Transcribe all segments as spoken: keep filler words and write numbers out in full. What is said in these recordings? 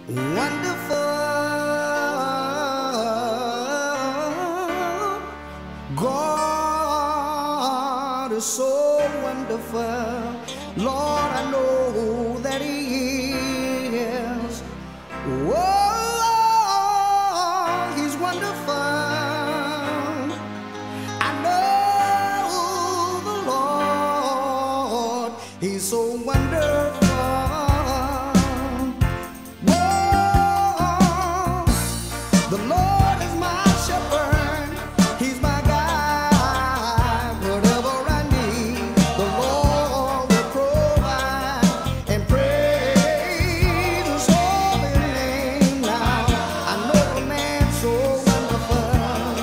Wonderful. God is so wonderful. Lord, I know that He is. Oh, He's wonderful. I know the Lord, He's so wonderful. The Lord is my shepherd, He's my guide. Whatever I need, the Lord will provide. And praise His holy name. Now I know a man so wonderful.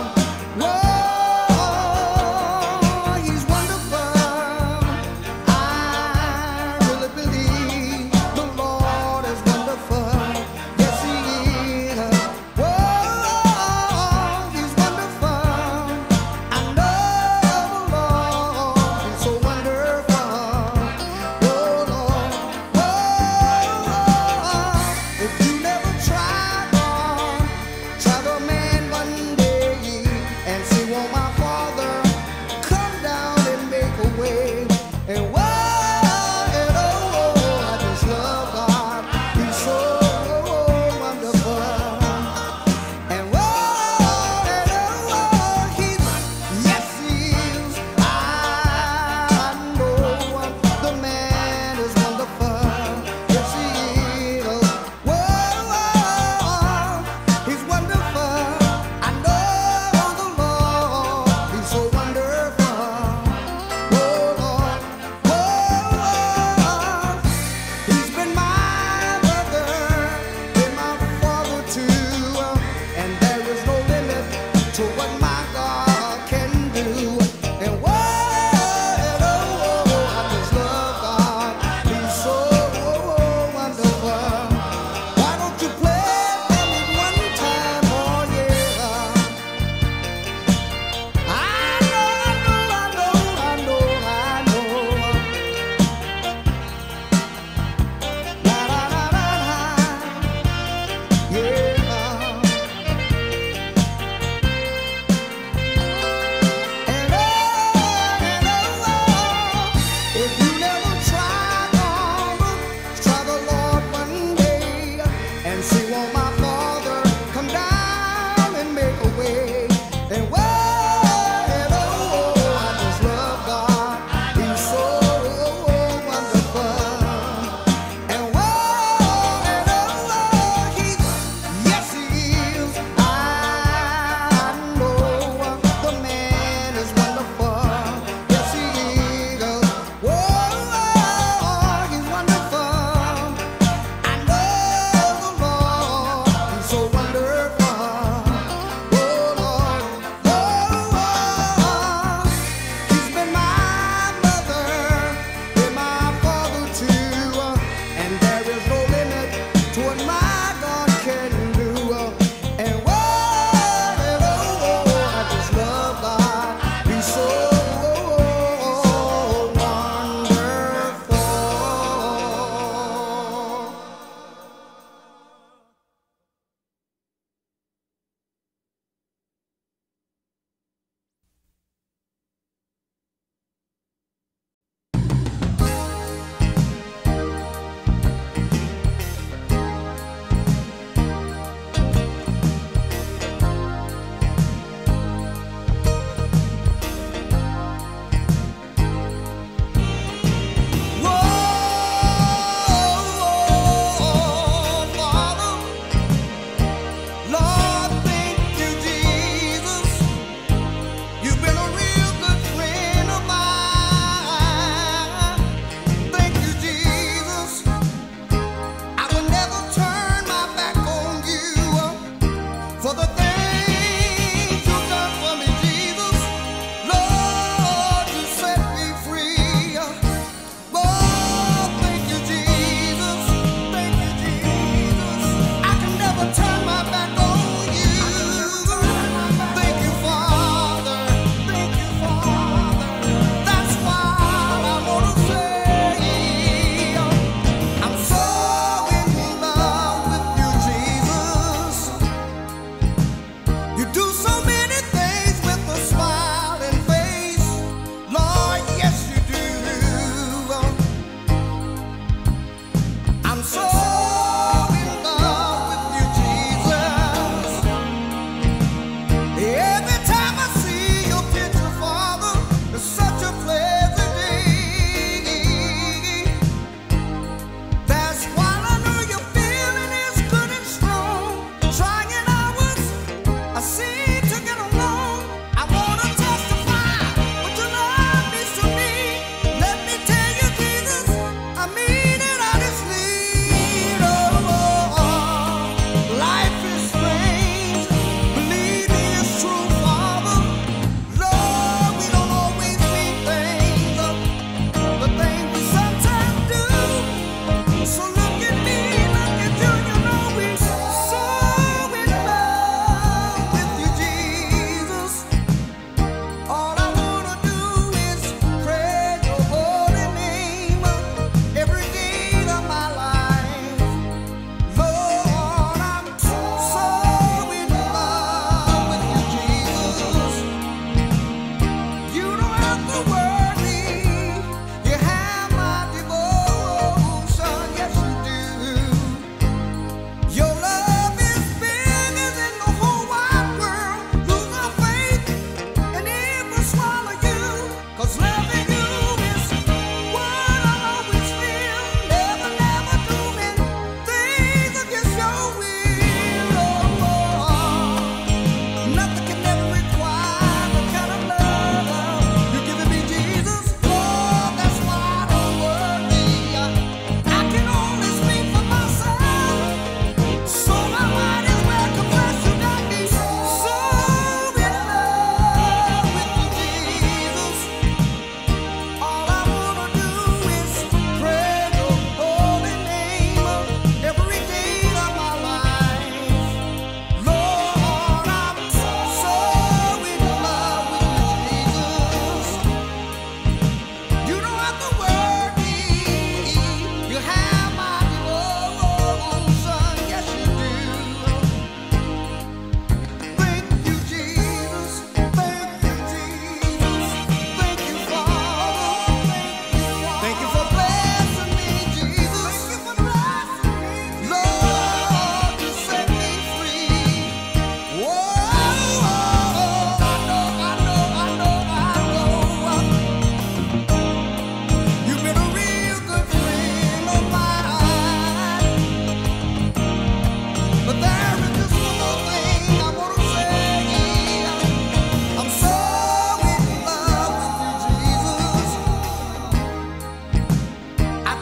Whoa, He's wonderful. I really believe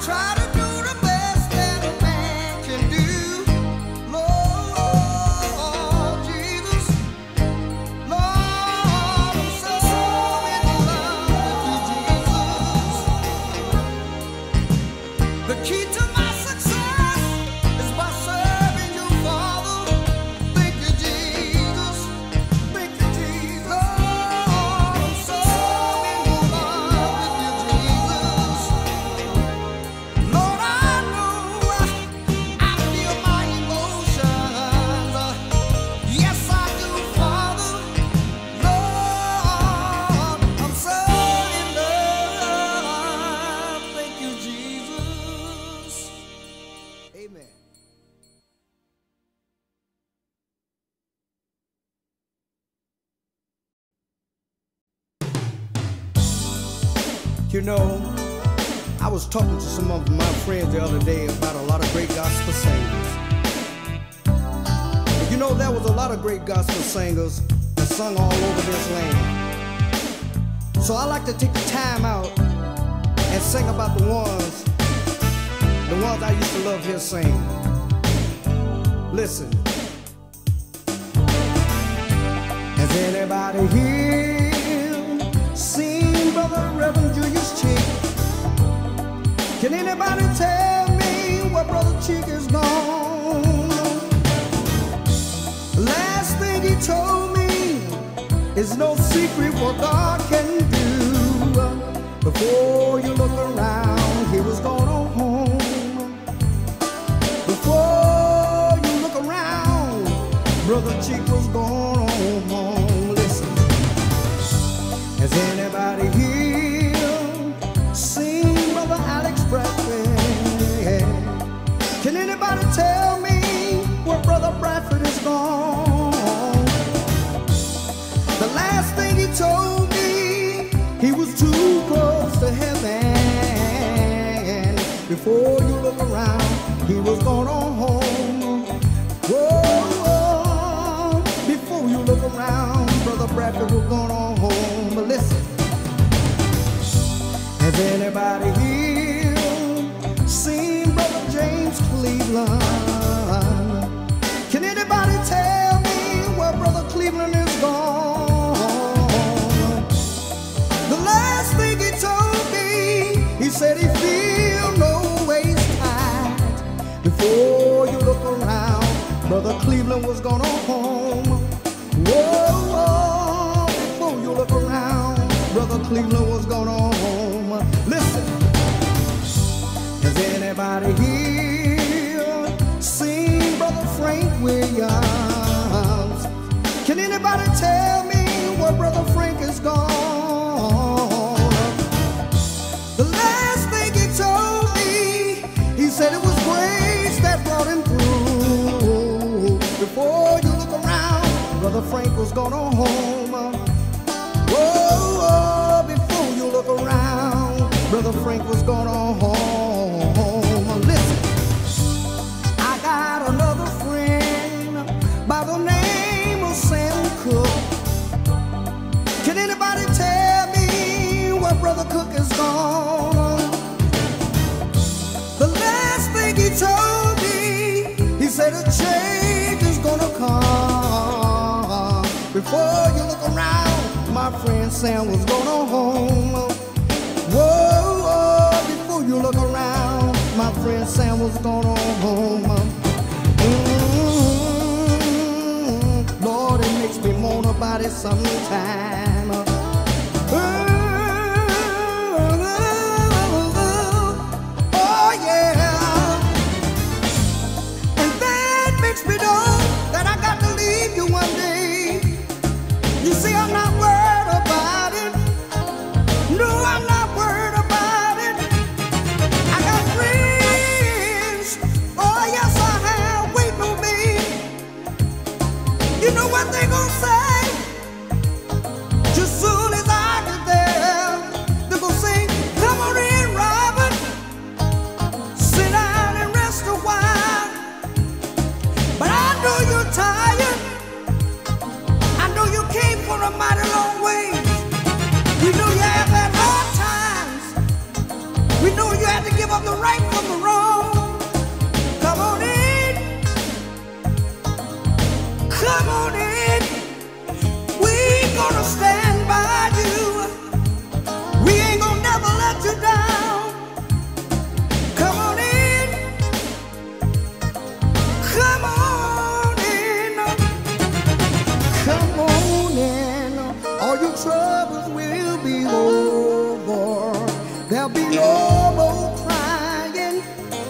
try to do the best that a man can do. Lord Jesus, Lord, I'm so in love with you, Jesus. The key to my success is by serving you, Father. Thank you, Jesus. Thank you, Jesus. Lord, I'm so in love with you, Jesus. Lord, I know I feel my emotions. Yes, I do, Father. Lord, I'm so in love. Thank you, Jesus. Amen. You know, I was talking to some of my friends the other day about a lot of great gospel singers. But you know, there was a lot of great gospel singers that sung all over this land. So I like to take the time out and sing about the ones, the ones I used to love here sing. Listen. Has anybody here seen Brother Reverend Julius Cheek? Can anybody tell me where Brother Cheek is gone? Last thing he told me is no secret what God can do. Before you look around, he was gone on home. Before you look around, Brother Cheek was gone on home. Listen, has anybody here seen Brother Alex Bradford? Can anybody tell me where Brother Bradford is gone? The last thing he told me, he was too close to heaven. Before you look around, he was gone on home. Whoa, whoa. Before you look around, Brother Bradford was gone on home. But listen, has anybody here seen Brother James Cleveland? Can anybody tell me where Brother Cleveland is gone? The last thing he told me, he said he feel no waist tight. Before you look around, Brother Cleveland was gone on home. Whoa, whoa, before you look around, Brother Cleveland was gone on home. Listen, has anybody here seen Brother Frank Williams? Can anybody tell me where Brother Frank is gone? The last thing he told me, he said it was grace that brought him through. Before you look around, Brother Frank was gone on home. Whoa, whoa, before you look around, Brother Frank was gone on home. Listen, I got another friend by the name of Sam Cooke. Can anybody tell me where Brother Cook is gone? The last thing he told me, he said a change is gonna come. Before you look around, my friend Sam was gone on home. Whoa, whoa, before you look around, my friend Sam was gone on home. Mm-hmm. Lord, it makes me moan about it sometime. Oh yeah, and that makes me know that I got to leave you one day. You see, I'm not worried about it. No, I'm not worried about it. I got friends, oh yes I have, waiting on me. You know what they gonna say? of the right from the wrong. Come on in. Come on in. We're gonna stand by you. We ain't gonna never let you down. Come on in. Come on in. Come on in. All your troubles will be over. There'll be no more crying.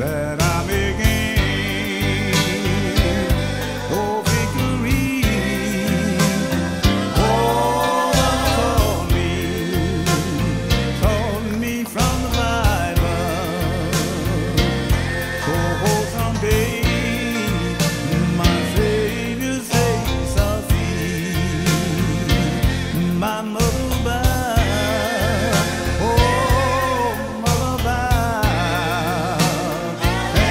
that I may gain. Oh, victory, oh, taught me, taught me from the Bible. Oh, someday my Savior's face I'll see. My mother bow, oh, mother bow,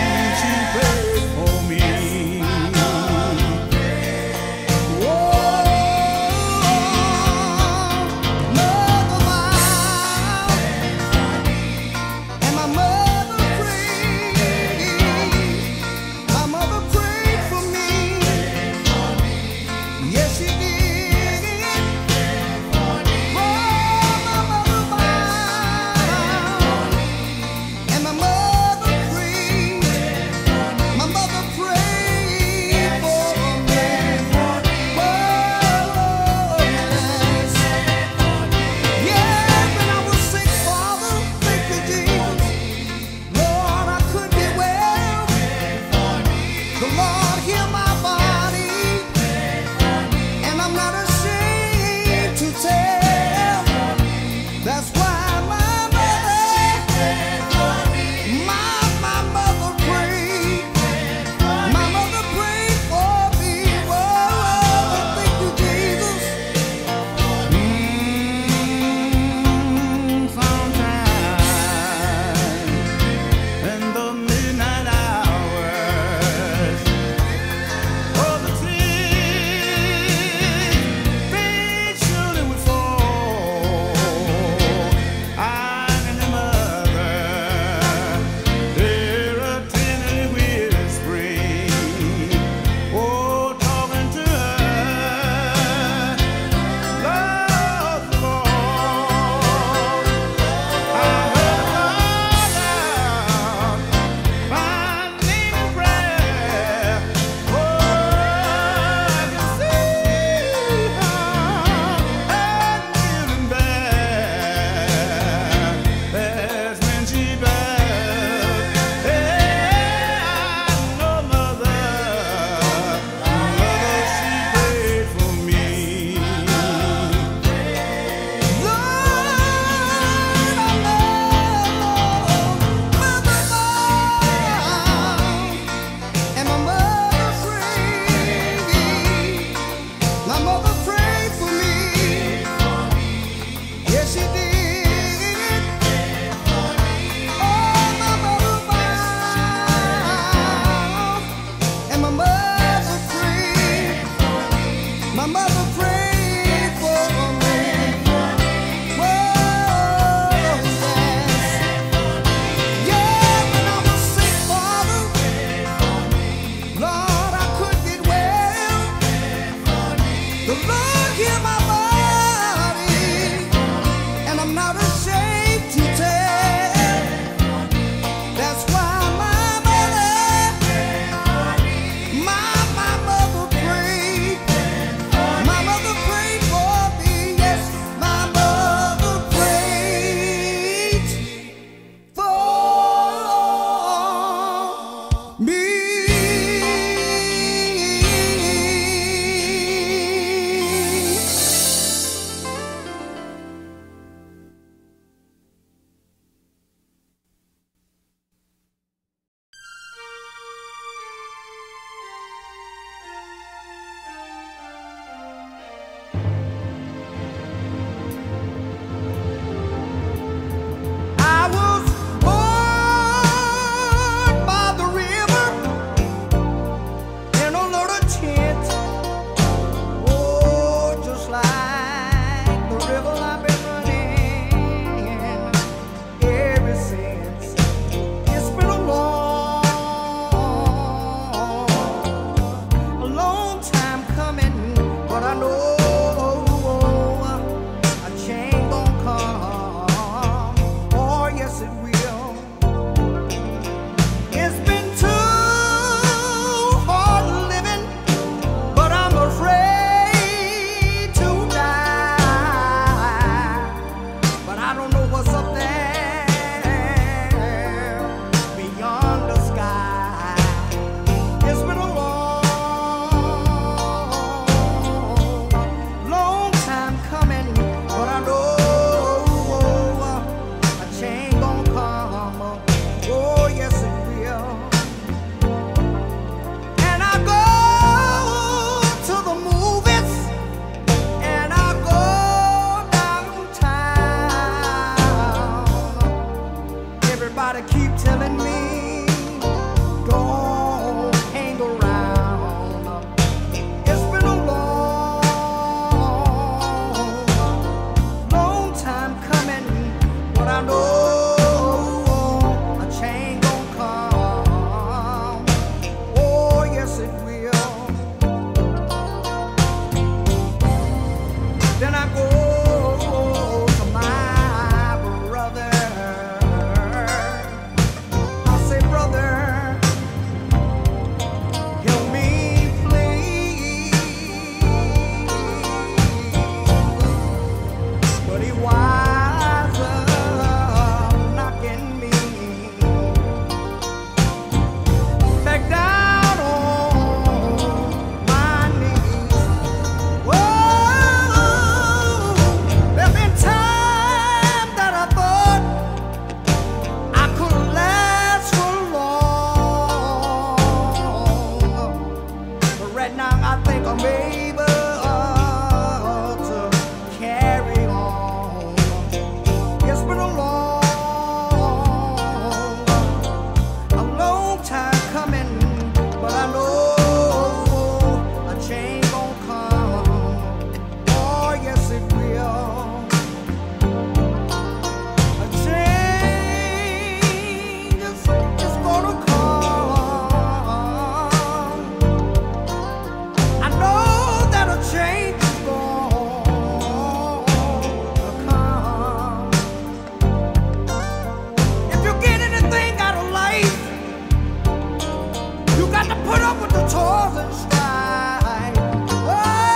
and strife. Oh,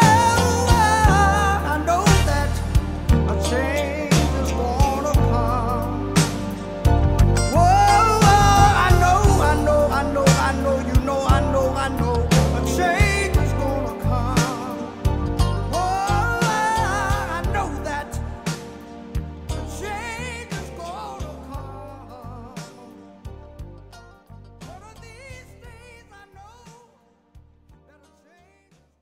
I know that a change is gonna come. Oh, I know, I know, I know, I know, you know, I know, I know, a change is gonna come. Oh, I know that a change is gonna come. One of these days I know that a change is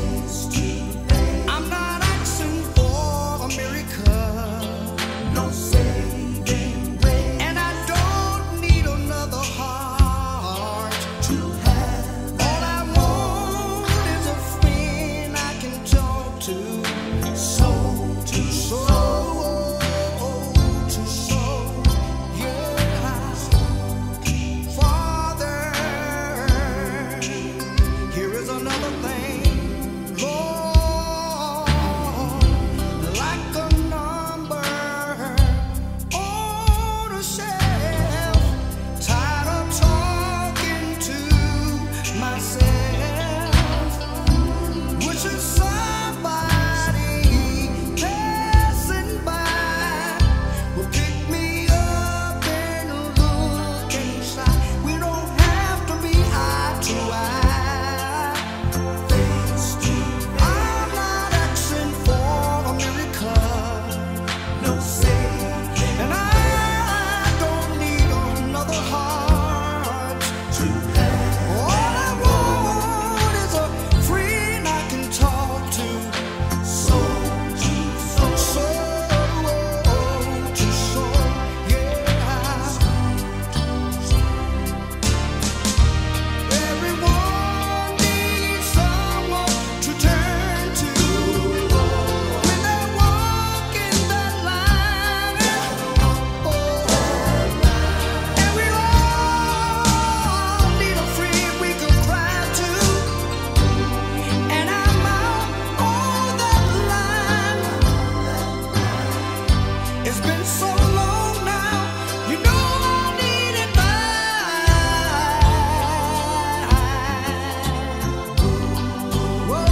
No It's been so long now, you know I need it back. Whoa,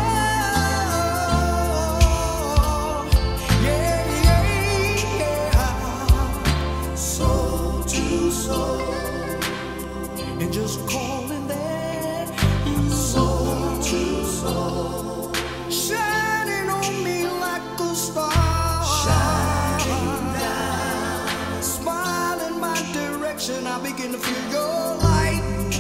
whoa, yeah, yeah, yeah. Soul to soul, and just calling that soul to soul, shining on me like a star, shining down, smile in my direction. I begin to feel your light,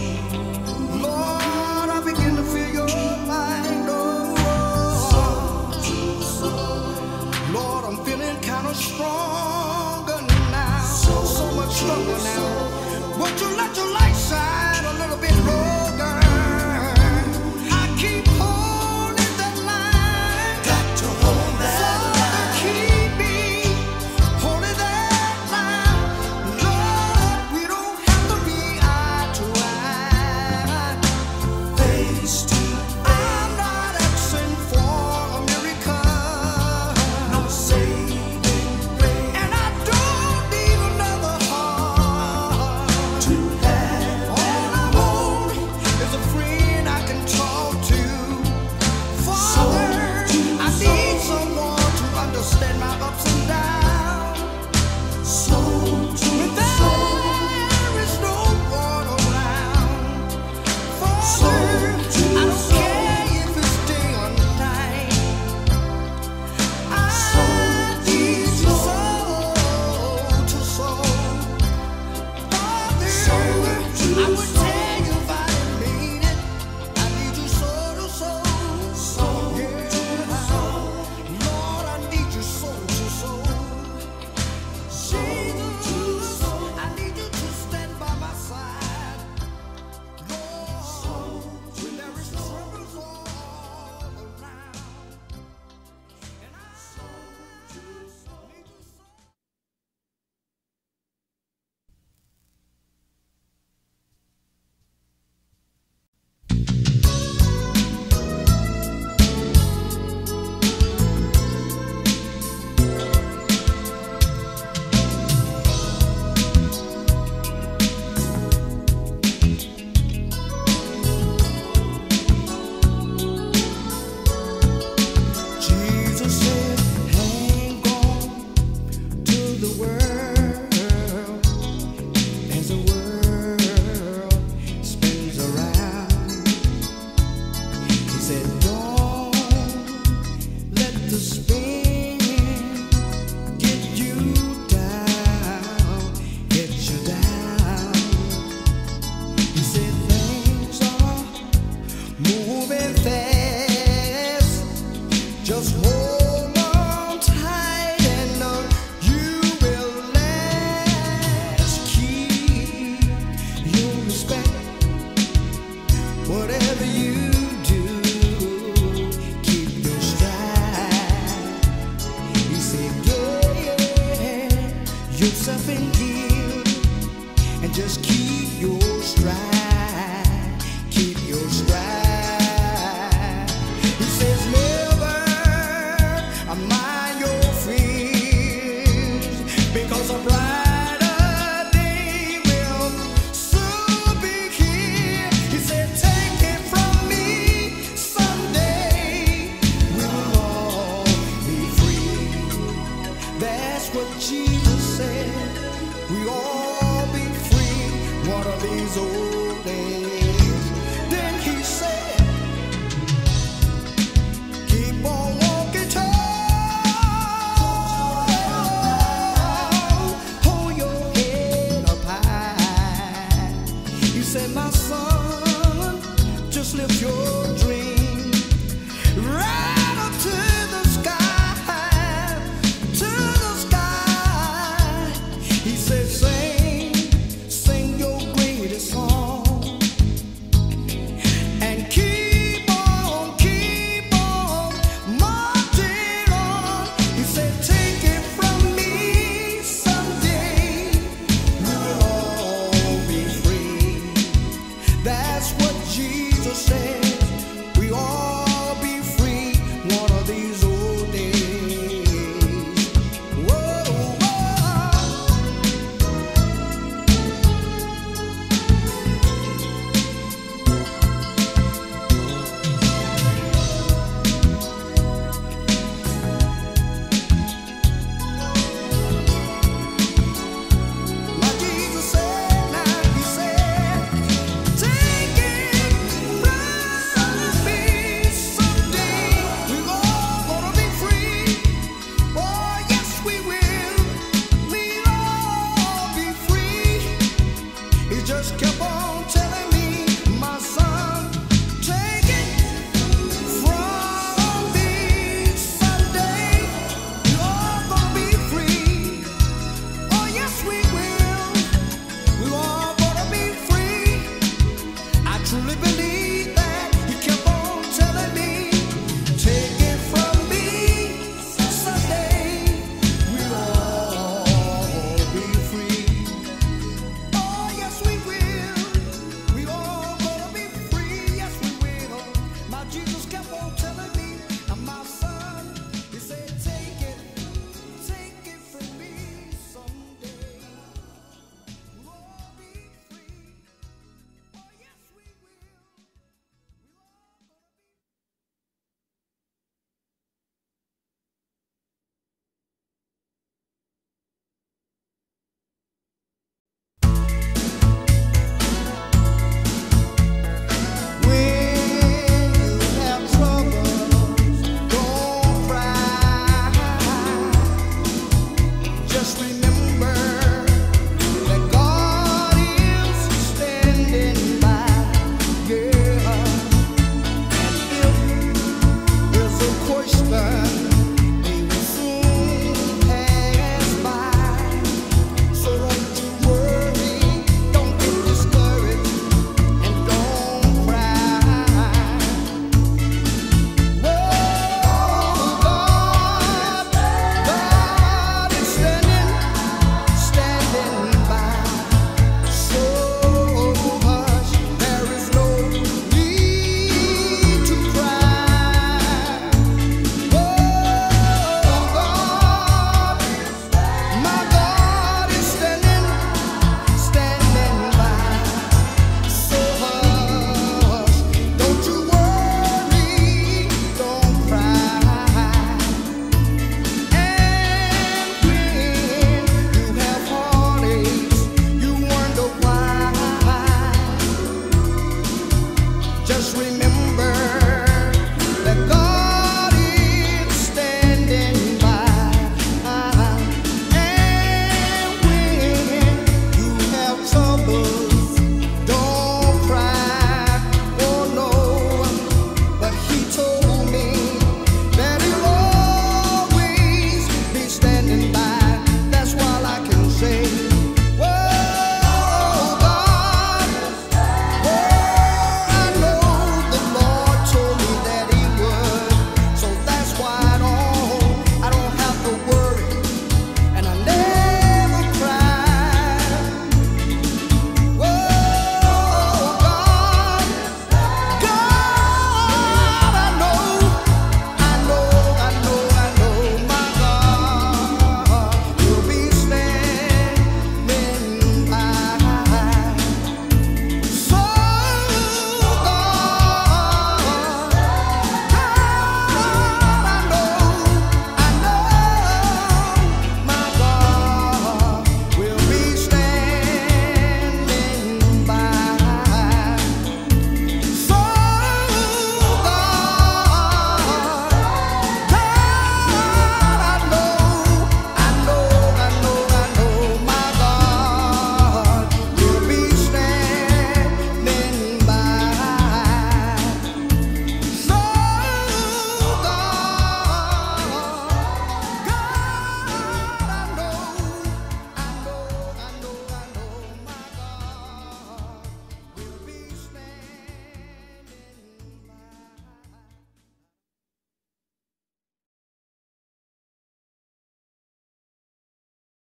Lord. I begin to feel your light, oh, soul to soul, Lord. I'm feeling kind of stronger now, so, so much stronger now. Won't you let your light shine a little bit longer? I keep holding that line. Got to hold that line. Keep me holding that line. Lord, we don't have to be eye to eye, face to face. I'm not asking for a miracle, no saving grace, and I don't need another heart to have. All I want is a friend I can talk to. Father, I need someone to understand my ups and downs. When there is no one around, Father, I don't care if it's day or night. I need you soul to soul. Father, I would tell you if I didn't mean it. I need you soul to soul. Yeah. Lord, I need you soul to soul. Jesus, I need you to stand by my side. Lord, when there is troubles all around, and I need you soul. Jesus said, hang on to the world as the world spins around. He said, don't let the spin get you down, get you down. He said, things are moving fast. Just hold on tight and uh, you will last. Keep your respect. Whatever you do, keep your stride. He said, get yourself in gear and just keep your stride. Keep your stride. He says, never mind your fears, because a brighter day will soon be here. He said, take it from me, someday we will all be free. That's what Jesus said. We all be free one of these old days. Then he said, keep on walking tall, hold your head up high. He said, my son, just lift your dream right up to the sky, to the sky. He said, sing, sing your greatest song. swing